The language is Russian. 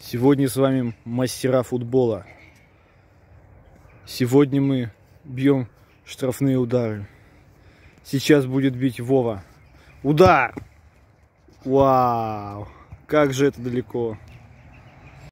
Сегодня с вами мастера футбола. Сегодня мы бьем штрафные удары. Сейчас будет бить Вова. Удар! Вау! Как же это далеко!